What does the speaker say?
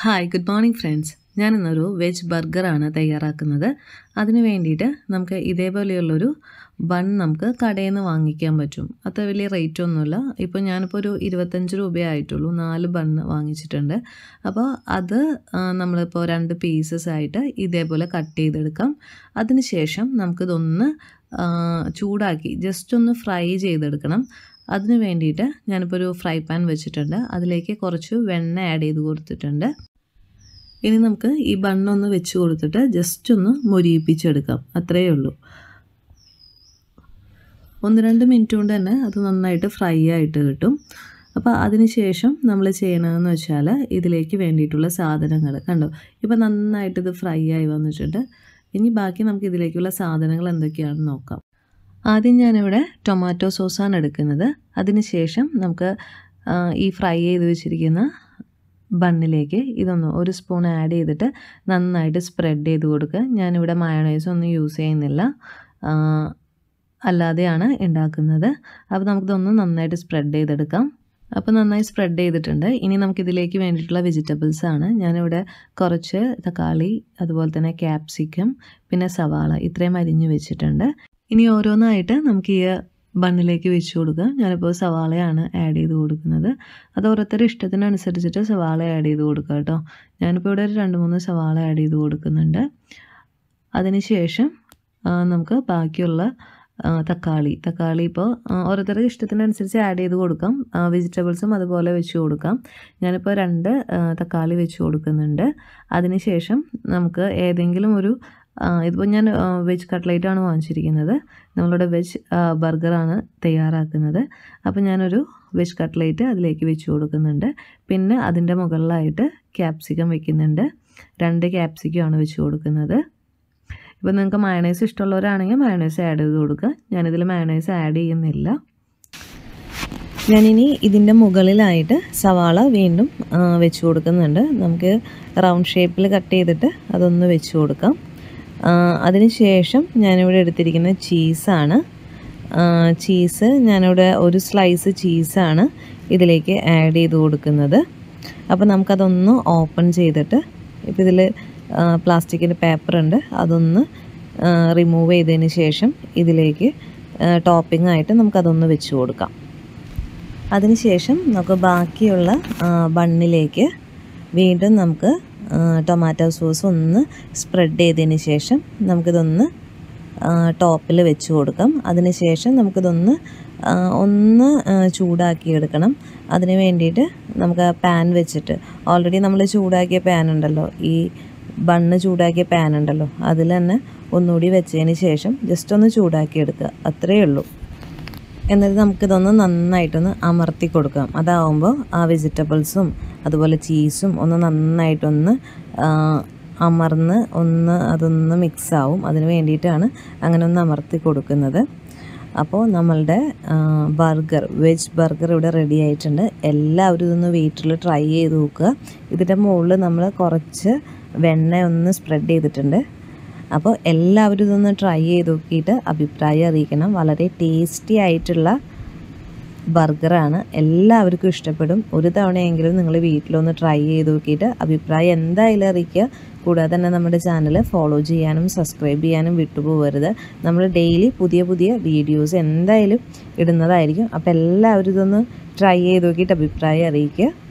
Hi good morning friends. ഞാനിന്നൊരു veg ബർഗറാണ് തയ്യാറാക്കുന്നത്. അതിന് വേണ്ടിയിട്ട് നമുക്ക് ഇതേപോലെയുള്ളൊരു ബൺ നമുക്ക് കടയിൽ നിന്ന് വാങ്ങിക്കാൻ പറ്റും. അത്ര വലിയ റേറ്റ് ഒന്നുമില്ല. ഇപ്പോൾ ഞാനിപ്പോൾ ഒരു 25 രൂപയേ ആയിട്ടുള്ളൂ. 4 ബണ്ണ് വാങ്ങിച്ചിട്ടുണ്ട്. അപ്പോൾ അത് നമ്മളിപ്പോൾ 2 പീസസ് ആയിട്ട് ഇതേപോലെ കട്ട് ചെയ്തെടുക്കാം. അതിന് ശേഷം നമുക്കിതൊന്ന് ചൂടാക്കി ജസ്റ്റ് ഒന്ന് ഫ്രൈ ചെയ്തെടുക്കണം. അതിന് വേണ്ടിയിട്ട് ഞാനിപ്പോൾ ഒരു ഫ്രൈ പാൻ വെച്ചിട്ടുണ്ട്. അതിലേക്ക് കുറച്ച് വെണ്ണ ആഡ് ചെയ്ത് കൊടുത്തിട്ടുണ്ട്. ഇനി നമുക്ക് ഈ ബണ്ണൊന്ന് വെച്ച് കൊടുത്തിട്ട് ജസ്റ്റ് ഒന്ന് മൊരിയിപ്പിച്ചെടുക്കാം. അത്രയേ ഉള്ളൂ. 1-2 മിനിറ്റ് കൊണ്ട് തന്നെ അത് നന്നായിട്ട് ഫ്രൈ ആയിട്ട് കിട്ടും. അപ്പോൾ അതിന് ശേഷം നമ്മൾ ചെയ്യണമെന്ന് വെച്ചാൽ ഇതിലേക്ക് വേണ്ടിയിട്ടുള്ള സാധനങ്ങൾ കണ്ടോ, ഇപ്പോൾ നന്നായിട്ട് ഇത് ഫ്രൈ ആയി വന്നിട്ടുണ്ട്. ഇനി ബാക്കി നമുക്ക് ഇതിലേക്കുള്ള സാധനങ്ങൾ എന്തൊക്കെയാണെന്ന് നോക്കാം. ആദ്യം ഞാനിവിടെ ടൊമാറ്റോ സോസാണ് എടുക്കുന്നത്. അതിന് ശേഷം നമുക്ക് ഈ ഫ്രൈ ചെയ്ത് വെച്ചിരിക്കുന്ന ബണ്ണിലേക്ക് ഇതൊന്ന് 1 സ്പൂൺ ആഡ് ചെയ്തിട്ട് നന്നായിട്ട് സ്പ്രെഡ് ചെയ്ത് കൊടുക്കുക. ഞാനിവിടെ മയോണൈസ് ഒന്നും യൂസ് ചെയ്യുന്നില്ല, അല്ലാതെയാണ് ഉണ്ടാക്കുന്നത്. അപ്പോൾ നമുക്കിതൊന്ന് നന്നായിട്ട് സ്പ്രെഡ് ചെയ്തെടുക്കാം. അപ്പോൾ നന്നായി സ്പ്രെഡ് ചെയ്തിട്ടുണ്ട്. ഇനി നമുക്കിതിലേക്ക് വേണ്ടിയിട്ടുള്ള വെജിറ്റബിൾസാണ്. ഞാനിവിടെ കുറച്ച് തക്കാളി, അതുപോലെ തന്നെ ക്യാപ്സിക്കം, പിന്നെ സവാള ഇത്രയും അരിഞ്ഞ് വെച്ചിട്ടുണ്ട്. ഇനി ഓരോന്നായിട്ട് നമുക്ക് ഈ ബണ്ണിലേക്ക് വെച്ച് കൊടുക്കുക. ഞാനിപ്പോൾ സവാളയാണ് ആഡ് ചെയ്ത് കൊടുക്കുന്നത്. അത് ഓരോരുത്തരുടെ ഇഷ്ടത്തിനനുസരിച്ചിട്ട് സവാള ആഡ് ചെയ്ത് കൊടുക്കുക കേട്ടോ. ഞാനിപ്പോൾ ഇവിടെ ഒരു 2-3 സവാള ആഡ് ചെയ്ത് കൊടുക്കുന്നുണ്ട്. അതിന് ശേഷം നമുക്ക് ബാക്കിയുള്ള തക്കാളി ഇപ്പോൾ ഓരോരുത്തരുടെ ഇഷ്ടത്തിനനുസരിച്ച് ആഡ് ചെയ്ത് കൊടുക്കാം. വെജിറ്റബിൾസും അതുപോലെ വെച്ച് കൊടുക്കാം. ഞാനിപ്പോൾ 2 തക്കാളി വെച്ച് കൊടുക്കുന്നുണ്ട്. അതിന് ശേഷം നമുക്ക് ഏതെങ്കിലും ഒരു ഇതിപ്പോൾ ഞാൻ വെജ് കട്ട്ലേറ്റാണ് വാങ്ങിച്ചിരിക്കുന്നത്. നമ്മളുടെ വെജ് ബർഗറാണ് തയ്യാറാക്കുന്നത്. അപ്പോൾ ഞാനൊരു വെജ് കട്ട്ലേറ്റ് അതിലേക്ക് വെച്ച് കൊടുക്കുന്നുണ്ട്. പിന്നെ അതിൻ്റെ മുകളിലായിട്ട് ക്യാപ്സിക്കം വെക്കുന്നുണ്ട്. 2 ക്യാപ്സിക്കമാണ് വെച്ച് കൊടുക്കുന്നത്. ഇപ്പോൾ നിങ്ങൾക്ക് മയോണൈസ് ഇഷ്ടമുള്ളവരാണെങ്കിൽ മയോണൈസ് ആഡ് ചെയ്ത് കൊടുക്കുക. ഞാനിതിൽ മയോണൈസ് ആഡ് ചെയ്യുന്നില്ല. ഞാനിനി ഇതിൻ്റെ മുകളിലായിട്ട് സവാള വീണ്ടും വെച്ച് കൊടുക്കുന്നുണ്ട്. നമുക്ക് റൗണ്ട് ഷേപ്പിൽ കട്ട് ചെയ്തിട്ട് അതൊന്ന് വെച്ച് കൊടുക്കാം. അതിന് ശേഷം ഞാനിവിടെ എടുത്തിരിക്കുന്ന ചീസാണ്. ചീസ് ഞാനിവിടെ 1 സ്ലൈസ് ചീസാണ് ഇതിലേക്ക് ആഡ് ചെയ്ത് കൊടുക്കുന്നത്. അപ്പോൾ നമുക്കതൊന്ന് ഓപ്പൺ ചെയ്തിട്ട്, ഇപ്പോൾ ഇതിൽ പ്ലാസ്റ്റിക്കിൻ്റെ പേപ്പറുണ്ട്, അതൊന്ന് റിമൂവ് ചെയ്തതിന് ശേഷം ഇതിലേക്ക് ടോപ്പിംഗ് ആയിട്ട് നമുക്കതൊന്ന് വെച്ച് കൊടുക്കാം. അതിന് ശേഷം നമുക്ക് ബാക്കിയുള്ള ബണ്ണിലേക്ക് വീണ്ടും നമുക്ക് ടൊമാറ്റോ സോസ് ഒന്ന് സ്പ്രെഡ് ചെയ്തതിന് ശേഷം നമുക്കിതൊന്ന് ടോപ്പിൽ വെച്ച് കൊടുക്കാം. അതിന് ശേഷം നമുക്കിതൊന്ന് ചൂടാക്കി എടുക്കണം. അതിന് വേണ്ടിയിട്ട് നമുക്ക് പാൻ വെച്ചിട്ട്, ഓൾറെഡി നമ്മൾ ചൂടാക്കിയ പാൻ ഉണ്ടല്ലോ, ഈ ബണ്ണ് ചൂടാക്കിയ പാൻ ഉണ്ടല്ലോ, അതിൽ തന്നെ ഒന്നുകൂടി വെച്ചതിന് ശേഷം ജസ്റ്റ് ഒന്ന് ചൂടാക്കി എടുക്കുക. അത്രയേ ഉള്ളൂ. എന്നിട്ട് നമുക്കിതൊന്ന് നന്നായിട്ടൊന്ന് അമർത്തി കൊടുക്കാം. അതാവുമ്പോൾ ആ വെജിറ്റബിൾസും അതുപോലെ ചീസും ഒന്ന് നന്നായിട്ടൊന്ന് അമർന്ന് അതൊന്ന് മിക്സാവും. അതിന് വേണ്ടിയിട്ടാണ് അങ്ങനെ ഒന്ന് അമർത്തി കൊടുക്കുന്നത്. അപ്പോൾ നമ്മളുടെ വെജ് ബർഗർ ഇവിടെ റെഡി ആയിട്ടുണ്ട്. എല്ലാവരും ഇതൊന്ന് വീട്ടിൽ ട്രൈ ചെയ്ത് നോക്കുക. ഇതിൻ്റെ മുകളിൽ നമ്മൾ കുറച്ച് വെണ്ണ ഒന്ന് സ്പ്രെഡ് ചെയ്തിട്ടുണ്ട്. അപ്പോൾ എല്ലാവരും ഇതൊന്ന് ട്രൈ ചെയ്ത് നോക്കിയിട്ട് അഭിപ്രായം അറിയിക്കണം. വളരെ ടേസ്റ്റി ആയിട്ടുള്ള ബർഗറാണ്. എല്ലാവർക്കും ഇഷ്ടപ്പെടും. ഒരു തവണയെങ്കിലും നിങ്ങൾ വീട്ടിലൊന്ന് ട്രൈ ചെയ്ത് നോക്കിയിട്ട് അഭിപ്രായം എന്തായാലും അറിയിക്കുക. കൂടാതെ തന്നെ നമ്മുടെ ചാനൽ ഫോളോ ചെയ്യാനും സബ്സ്ക്രൈബ് ചെയ്യാനും വിട്ടുപോകരുത്. നമ്മൾ ഡെയിലി പുതിയ വീഡിയോസ് എന്തായാലും ഇടുന്നതായിരിക്കും. അപ്പോൾ എല്ലാവരും ഇതൊന്ന് ട്രൈ ചെയ്ത് നോക്കിയിട്ട് അഭിപ്രായം അറിയിക്കുക.